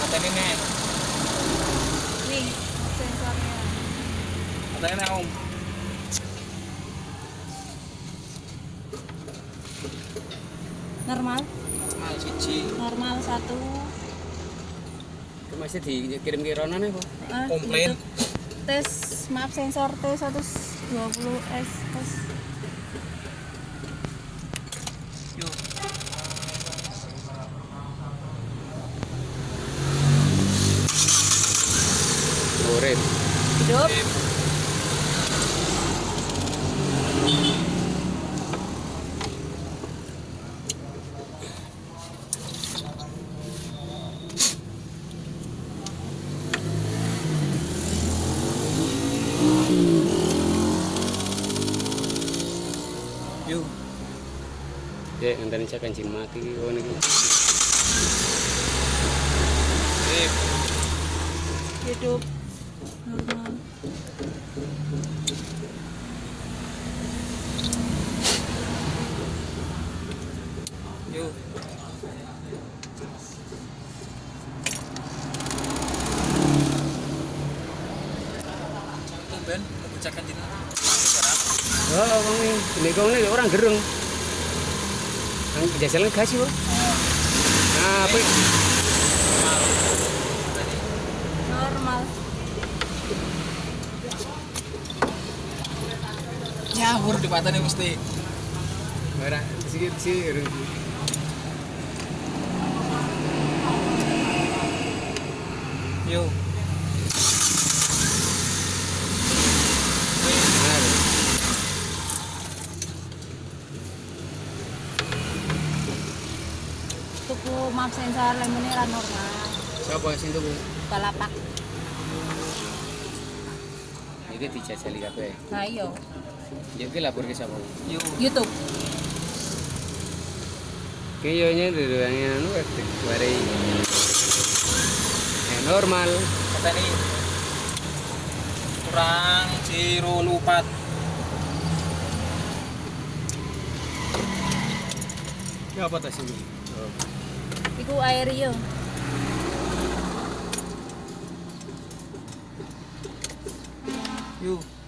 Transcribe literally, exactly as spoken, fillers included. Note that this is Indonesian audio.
Pateni nih. Nih, sensornya. Pateni nih Om. Normal. Normal siji. Normal satu. Masih dikirim ke Ronan ya, Pak? Ah, Komplain. gitu. Tes, maaf sensor T seratus dua puluh S tes. Yuk. Urip. Hidup. Sip. Yuk. Ya, ngenteni cek kancing mati oh niki. Sip. Hidup. Normal. Yuk. Tumben, memecahkan jin. Oh, Bang ini, ini kau ini orang gereng. Ang jasalan kasih, Pak. Nah, apa? Normal. Nyawur di pateni mesti. Merah, sedikit sih. Yuk. Tuku maaf sensor lemonnya ra normal. Siapa sih itu, Bu? Balapak. Iki dijajali kabeh. Nah iya. Ya iki lapor ke siapa? Yuk. YouTube. Kayaknya duluannya anu bare eh normal. Pateni. Kurang zero lupat. Ya apa tas ini? Iku air yo. Yuk.